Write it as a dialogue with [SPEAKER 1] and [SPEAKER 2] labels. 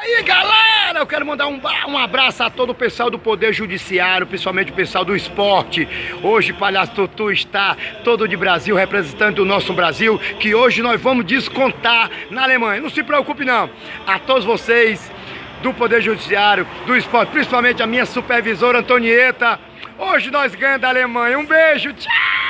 [SPEAKER 1] aí, galera, eu quero mandar um abraço a todo o pessoal do Poder Judiciário, principalmente o pessoal do esporte. Hoje, Palhaço Tutu está todo de Brasil, representante do nosso Brasil, que hoje nós vamos descontar na Alemanha. Não se preocupe não, a todos vocês do Poder Judiciário, do esporte, principalmente a minha supervisora Antonieta. Hoje nós ganhamos da Alemanha. Um beijo, tchau!